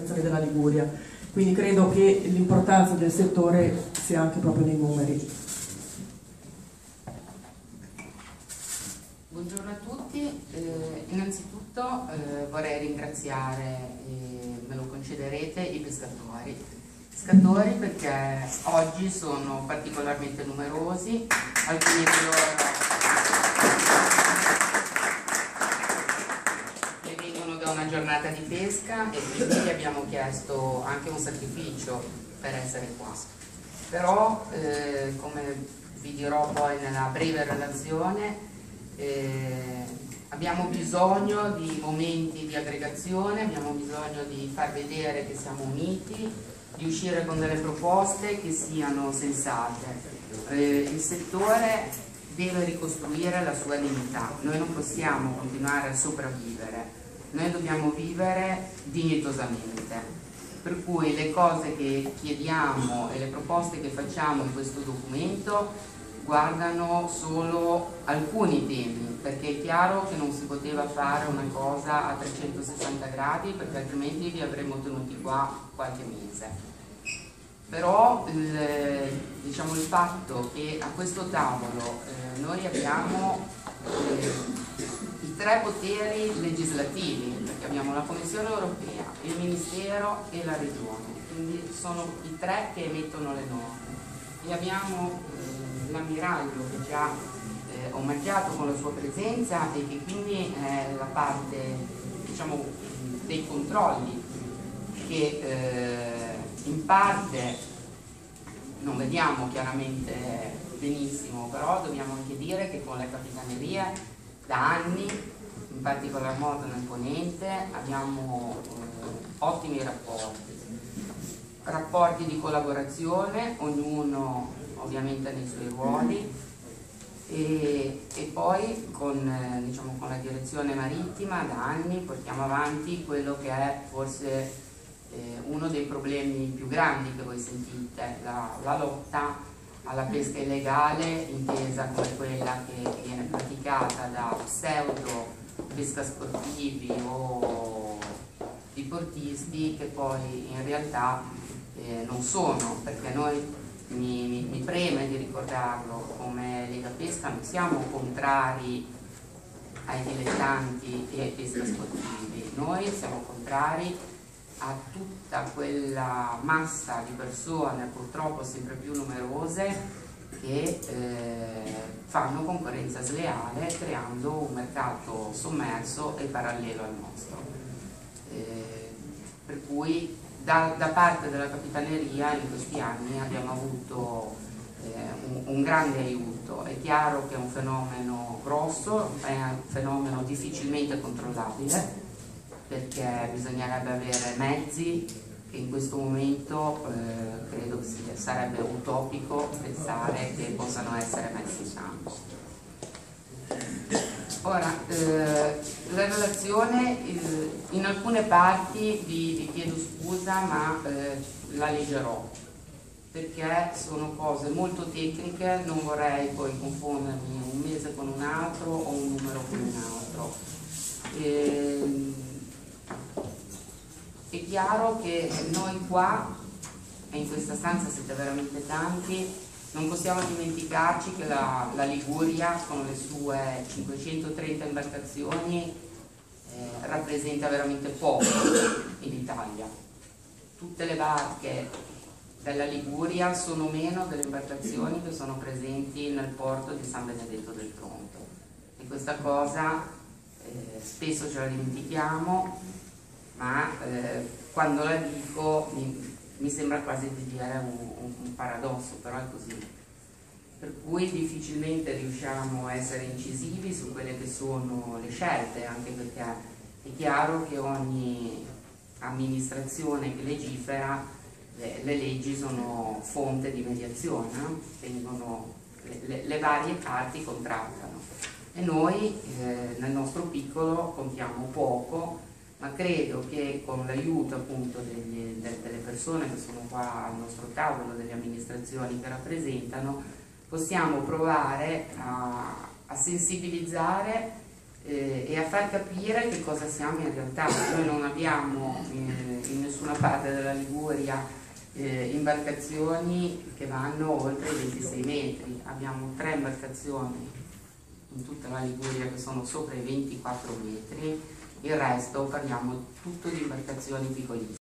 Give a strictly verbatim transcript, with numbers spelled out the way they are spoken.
Associazioni della Liguria. Quindi credo che l'importanza del settore sia anche proprio nei numeri. Buongiorno a tutti, eh, innanzitutto eh, vorrei ringraziare, eh, me lo concederete, i pescatori. Pescatori perché oggi sono particolarmente numerosi, alcuni di loro vengono da una giornata di pesca e quindi gli abbiamo chiesto anche un sacrificio per essere qua. Però, eh, come vi dirò poi nella breve relazione, Eh, abbiamo bisogno di momenti di aggregazione, abbiamo bisogno di far vedere che siamo uniti, di uscire con delle proposte che siano sensate. Eh, il settore deve ricostruire la sua dignità, noi non possiamo continuare a sopravvivere, noi dobbiamo vivere dignitosamente. Per cui le cose che chiediamo e le proposte che facciamo in questo documento guardano solo alcuni temi, perché è chiaro che non si poteva fare una cosa a trecentosessanta gradi, perché altrimenti vi avremmo tenuti qua qualche mese. Però il, diciamo, il fatto che a questo tavolo eh, noi abbiamo eh, i tre poteri legislativi, perché abbiamo la Commissione europea, il Ministero e la Regione, quindi sono i tre che emettono le norme, e abbiamo eh, l'ammiraglio che ci ha eh, omaggiato con la sua presenza e che quindi è la parte, diciamo, dei controlli che eh, in parte non vediamo chiaramente benissimo, però dobbiamo anche dire che con le capitanerie da anni, in particolar modo nel Ponente, abbiamo eh, ottimi rapporti, rapporti di collaborazione, ognuno ovviamente nei suoi ruoli, e, e poi con, eh, diciamo, con la direzione marittima da anni portiamo avanti quello che è forse eh, uno dei problemi più grandi che voi sentite, la, la lotta alla pesca illegale, intesa come quella che viene praticata da pseudo pesca sportivi o diportisti che poi in realtà eh, non sono, perché noi Mi, mi, mi preme di ricordarlo, come Lega Pesca non siamo contrari ai dilettanti e ai pesca sportivi, noi siamo contrari a tutta quella massa di persone, purtroppo sempre più numerose, che eh, fanno concorrenza sleale creando un mercato sommerso e parallelo al nostro. Eh, per cui Da, da parte della Capitaneria in questi anni abbiamo avuto eh, un, un grande aiuto. È chiaro che è un fenomeno grosso, è un fenomeno difficilmente controllabile, perché bisognerebbe avere mezzi che in questo momento eh, credo che sia, sarebbe utopico pensare che possano essere messi in campo. Ora, eh, la relazione eh, in alcune parti vi, vi chiedo scusa, ma eh, la leggerò perché sono cose molto tecniche, non vorrei poi confondermi un mese con un altro o un numero con un altro. Eh, è chiaro che noi qua, e in questa stanza siete veramente tanti, non possiamo dimenticarci che la, la Liguria, con le sue cinquecentotrenta imbarcazioni, eh, rappresenta veramente poco in Italia. Tutte le barche della Liguria sono meno delle imbarcazioni che sono presenti nel porto di San Benedetto del Tronto. E questa cosa eh, spesso ce la dimentichiamo, ma eh, quando la dico mi, mi sembra quasi di dire un, un, un paradosso, però è così. Per cui difficilmente riusciamo a essere incisivi su quelle che sono le scelte, anche perché è chiaro che ogni amministrazione che legifera, le, le leggi sono fonte di mediazione, no? Vengono, le, le, le varie parti contrattano e noi eh, nel nostro piccolo contiamo poco, ma credo che con l'aiuto appunto degli, de, delle persone che sono qua al nostro tavolo, delle amministrazioni che rappresentano, possiamo provare a, a sensibilizzare eh, e a far capire che cosa siamo in realtà. Noi non abbiamo eh, in nessuna una parte della Liguria eh, imbarcazioni che vanno oltre i ventisei metri. Abbiamo tre imbarcazioni in tutta la Liguria che sono sopra i ventiquattro metri, il resto parliamo tutto di imbarcazioni piccolissime.